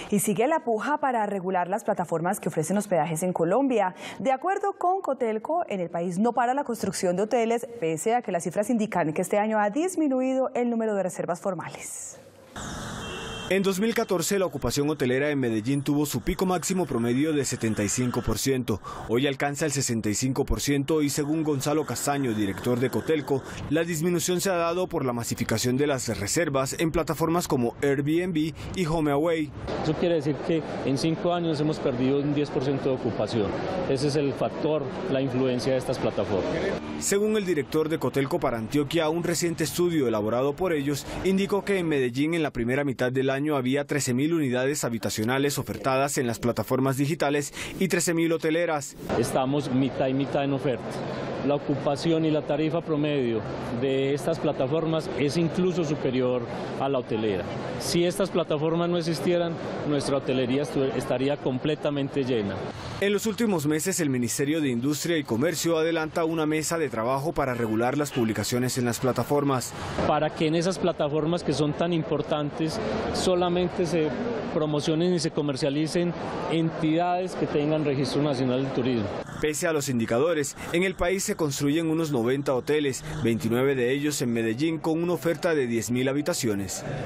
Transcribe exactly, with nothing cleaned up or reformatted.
Y sigue la puja para regular las plataformas que ofrecen hospedajes en Colombia. De acuerdo con Cotelco, en el país no para la construcción de hoteles, pese a que las cifras indican que este año ha disminuido el número de reservas formales. En dos mil catorce, la ocupación hotelera en Medellín tuvo su pico máximo promedio de setenta y cinco por ciento. Hoy alcanza el sesenta y cinco por ciento y según Gonzalo Castaño, director de Cotelco, la disminución se ha dado por la masificación de las reservas en plataformas como Airbnb y HomeAway. Eso quiere decir que en cinco años hemos perdido un diez por ciento de ocupación. Ese es el factor, la influencia de estas plataformas. Según el director de Cotelco para Antioquia, un reciente estudio elaborado por ellos indicó que en Medellín en la primera mitad del año había trece mil unidades habitacionales ofertadas en las plataformas digitales y trece mil hoteleras. Estamos mitad y mitad en oferta. La ocupación y la tarifa promedio de estas plataformas es incluso superior a la hotelera. Si estas plataformas no existieran, nuestra hotelería estaría completamente llena. En los últimos meses, el Ministerio de Industria y Comercio adelanta una mesa de trabajo para regular las publicaciones en las plataformas. Para que en esas plataformas que son tan importantes solamente se promocionen y se comercialicen entidades que tengan registro nacional de turismo. Pese a los indicadores, en el país se construyen unos noventa hoteles, veintinueve de ellos en Medellín con una oferta de diez mil habitaciones.